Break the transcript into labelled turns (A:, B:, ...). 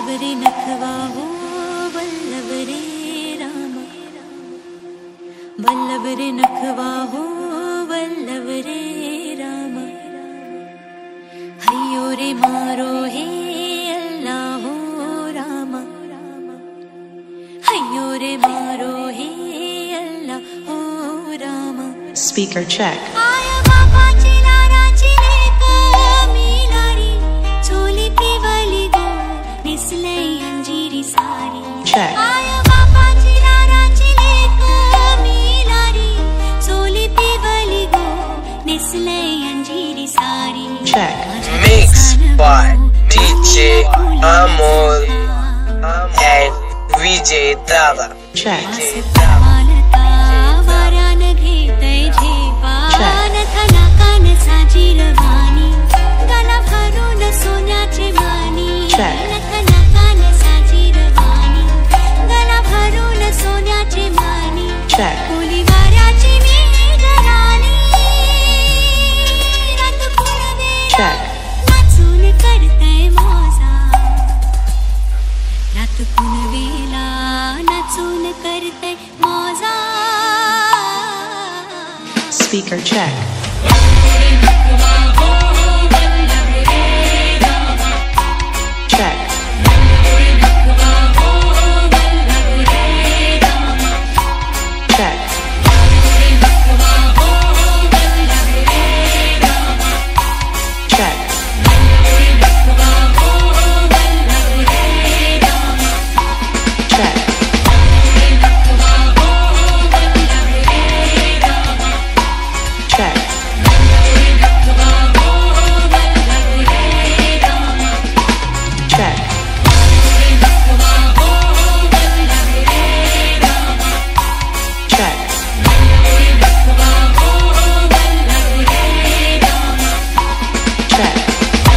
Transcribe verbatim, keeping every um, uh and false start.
A: वल्लभरे नखवा हो वल्लभरे राम वल्लभरे नखवा हो वल्लभरे राम हयो रे मारो हे अल्लाह हो राम हयो रे मारो हे अल्लाह हो Ram
B: Speaker check. Check. Check.
C: Mixed by D J Amol and V J Dada.
B: Check. Check. Check. Check. Speaker check.